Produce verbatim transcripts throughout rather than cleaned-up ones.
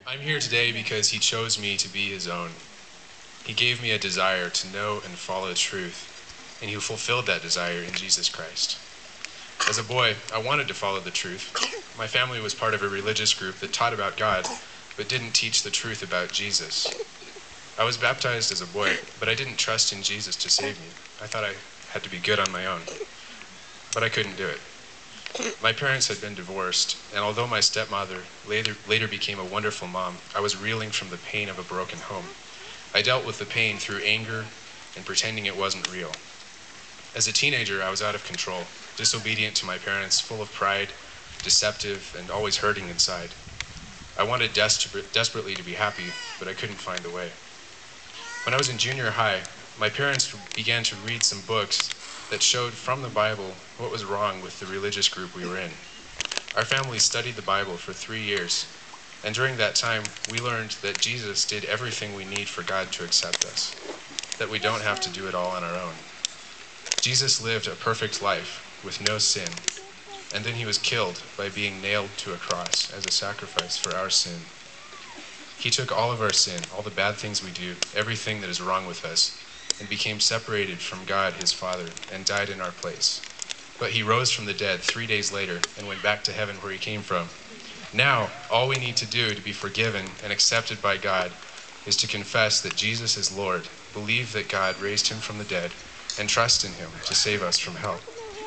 I'm here today because he chose me to be his own. He gave me a desire to know and follow truth, and he fulfilled that desire in Jesus Christ. As a boy, I wanted to follow the truth. My family was part of a religious group that taught about God, but didn't teach the truth about Jesus. I was baptized as a boy, but I didn't trust in Jesus to save me. I thought I had to be good on my own, but I couldn't do it. My parents had been divorced, and although my stepmother later, later became a wonderful mom, I was reeling from the pain of a broken home. I dealt with the pain through anger and pretending it wasn't real. As a teenager, I was out of control, disobedient to my parents, full of pride, deceptive, and always hurting inside. I wanted desperate, desperately to be happy, but I couldn't find a way. When I was in junior high, my parents began to read some books that showed from the Bible what was wrong with the religious group we were in. Our family studied the Bible for three years, and during that time, we learned that Jesus did everything we need for God to accept us, that we don't have to do it all on our own. Jesus lived a perfect life with no sin, and then he was killed by being nailed to a cross as a sacrifice for our sin. He took all of our sin, all the bad things we do, everything that is wrong with us, and became separated from God, his Father, and died in our place. But he rose from the dead three days later and went back to heaven where he came from. Now, all we need to do to be forgiven and accepted by God is to confess that Jesus is Lord, believe that God raised him from the dead, and trust in him to save us from hell.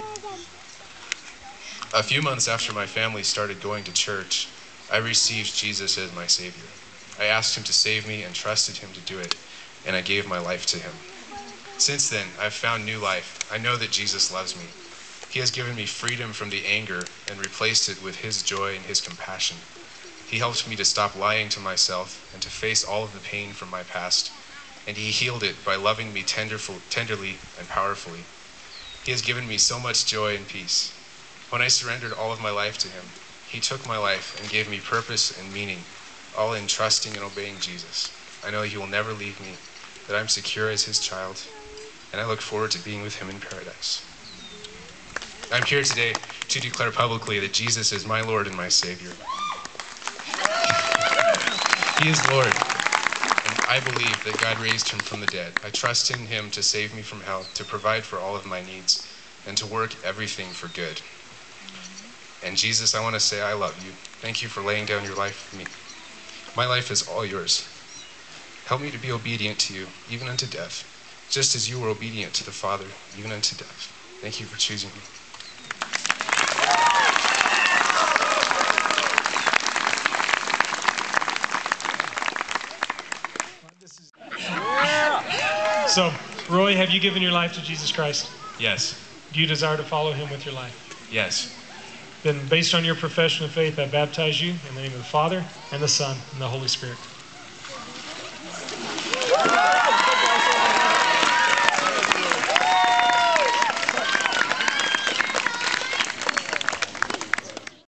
A few months after my family started going to church, I received Jesus as my Savior. I asked him to save me and trusted him to do it, and I gave my life to him. Since then, I've found new life. I know that Jesus loves me. He has given me freedom from the anger and replaced it with his joy and his compassion. He helped me to stop lying to myself and to face all of the pain from my past, and he healed it by loving me tenderful, tenderly and powerfully. He has given me so much joy and peace. When I surrendered all of my life to him, he took my life and gave me purpose and meaning, all in trusting and obeying Jesus. I know he will never leave me, that I'm secure as his child, and I look forward to being with him in paradise. I'm here today to declare publicly that Jesus is my Lord and my Savior. He is Lord, and I believe that God raised him from the dead. I trust in him to save me from hell, to provide for all of my needs, and to work everything for good. And Jesus, I want to say I love you. Thank you for laying down your life for me. My life is all yours. Help me to be obedient to you, even unto death, just as you were obedient to the Father, even unto death. Thank you for choosing me. So, Roy, have you given your life to Jesus Christ? Yes. Do you desire to follow him with your life? Yes. Then, based on your profession of faith, I baptize you in the name of the Father, and the Son, and the Holy Spirit.